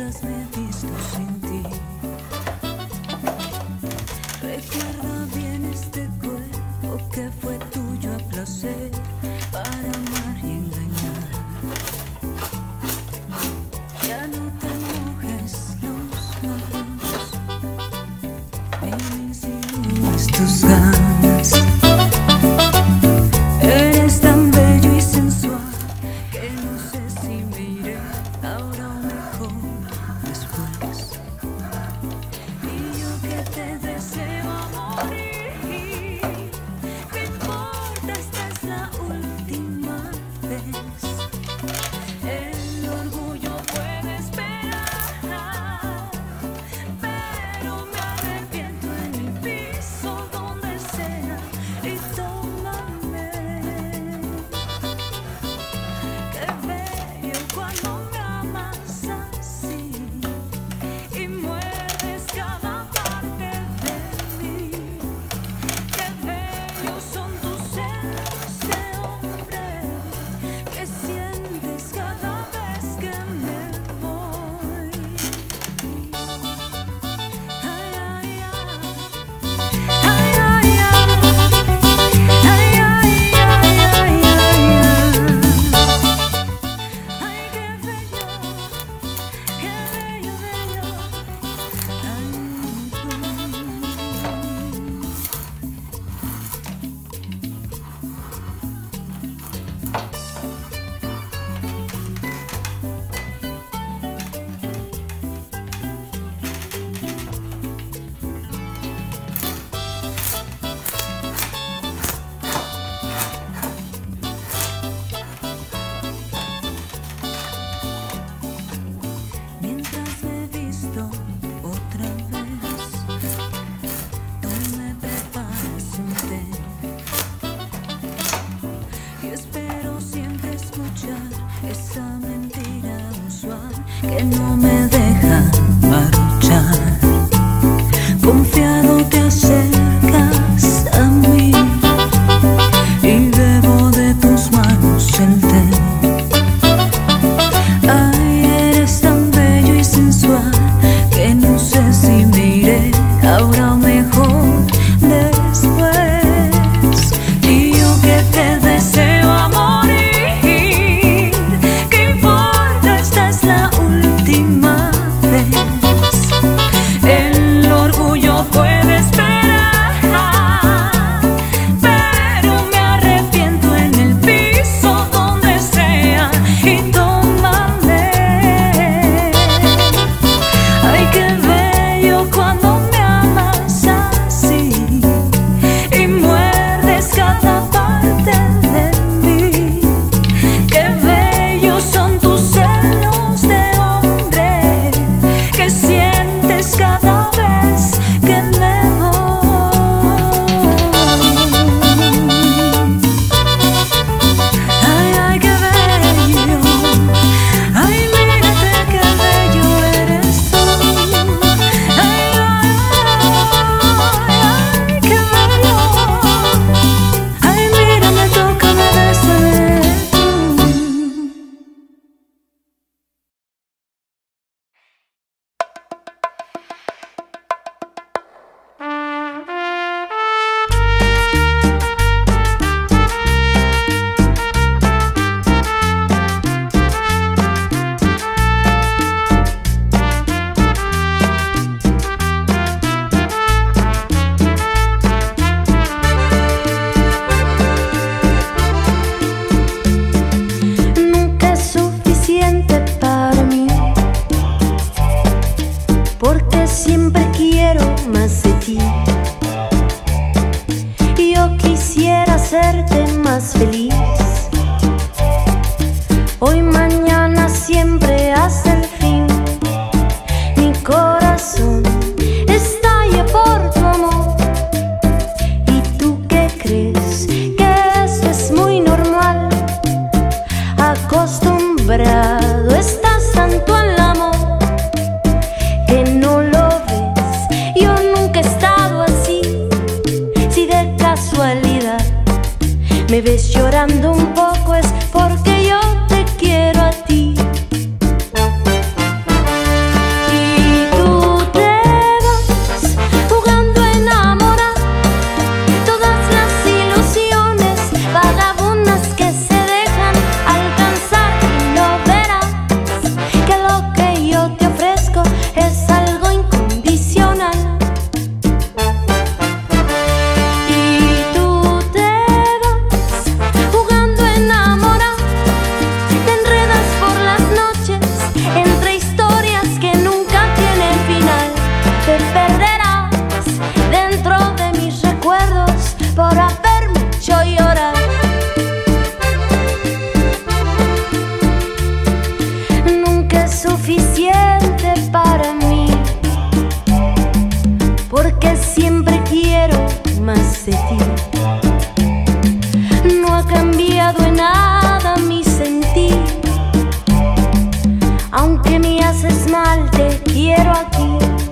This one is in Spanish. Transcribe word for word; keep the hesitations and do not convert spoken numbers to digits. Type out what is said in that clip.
mientras me he visto sin ti. Recuerda bien este cuerpo que fue tuyo a placer, para amar y engañar. Ya no te mojes los labios, ni insinúes tus ganas. Eres tan bello y sensual que no sé si me iré ahora o mejor después. Y yo que te deseo a morir, ¿qué importa? Esta es la última vez. El orgullo puede esperar, pero me arrepiento en el piso donde sea. Y tómame, qué bello cuando me amas así y muerdes cada parte de mí. Qué bellos son tus celos de hombre que sientes cada vez que me voy. Ay, ay, ay. Ay, ay, ay. Ay, ay, ay, ay, ay, ay. Ay, qué bello, qué bello, bello. Ay, tú. Mientras me he visto otra vez, tú me preparas un té y espero siempre escuchar esa mentira usual que no me deja marchar. Confiado te acercas a mí y bebo de tus manos el té. Ay, eres tan bello y sensual que no sé si me iré ahora o mejor después. Y yo que te deseo a morir, ¿qué importa? Esta es la última vez. El orgullo puede esperar, pero me arrepiento en el piso donde sea. Y tómame, ay, qué bello cuando me amas así y muerdes cada parte de mí. Qué bellos son tus celos de hombre que sientes cada vez que me voy. Ay, ay, qué bello. Ay, mírate qué bello eres tú. Ay, ay, ay, qué bello. Ay, mírame, tócame, bésame tú. Nunca es suficiente para mí, porque siempre quiero más de ti. Yo quisiera hacerte más feliz, hoy, mañana, siempre hasta el fin. Mi corazón estalla por tu amor. ¿Y tú qué crees? Que esto es muy normal. Acostumbrado estás tanto al amor que no lo ves. Yo nunca he estado así. Si de casualidad me ves llorando un poco es porque yo te quiero a ti. me haces mal, te quiero aquí.